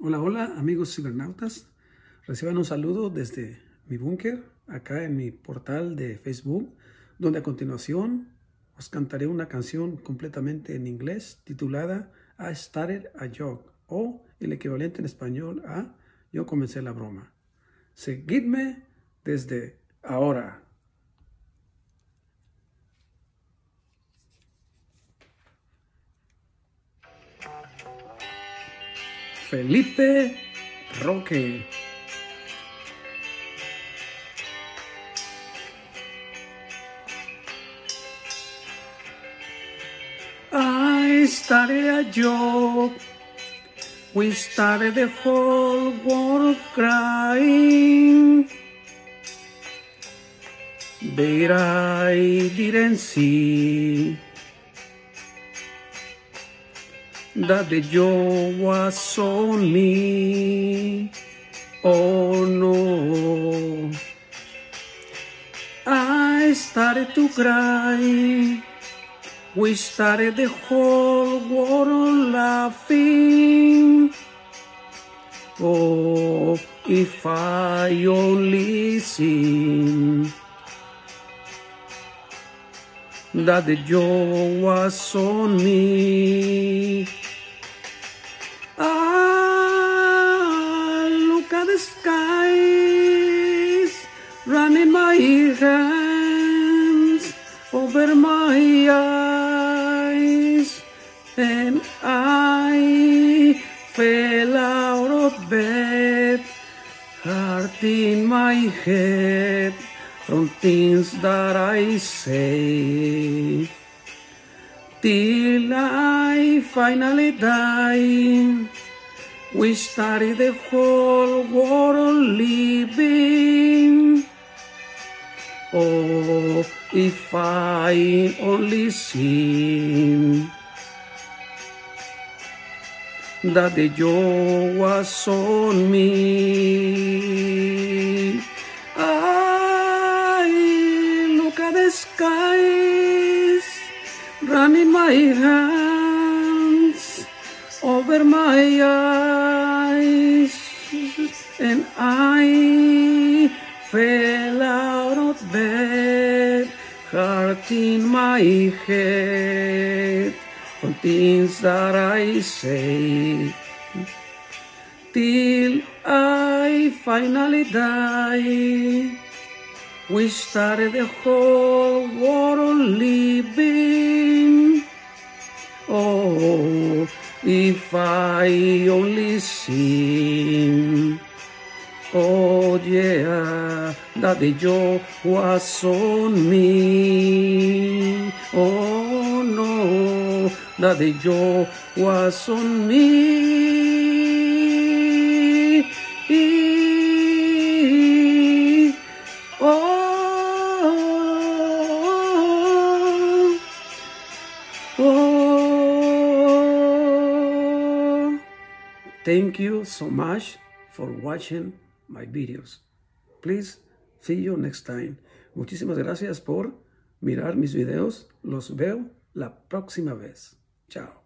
Hola, hola amigos cibernautas. Reciban un saludo desde mi búnker, acá en mi portal de Facebook, donde a continuación os cantaré una canción completamente en inglés titulada I Started a Joke, o el equivalente en español a Yo comencé la broma. Seguidme desde ahora. Felipe Roque. I started a joke. We started the whole world crying. But I didn't see that the joke was on me. Oh no. I started to cry. We started the whole world laughing. Oh, if I only seen that the joke was on me. Ah, look at the skies, running my hands over my eyes, and I fell out of bed, heart in my head from things that I say, till I finally die. We started the whole world living. Oh, if I only seen that the joke was on me. I look at the skies, running my hands over my eyes, and I fell out of bed, heart in my head, from things that I say, till I finally die. We started the whole world living. Oh, if I only seen, oh yeah, that the joke was on me. Oh no, that the joke was on me. Oh. Thank you so much for watching my videos. Please see you next time. Muchísimas gracias por mirar mis videos. Los veo la próxima vez. Chao.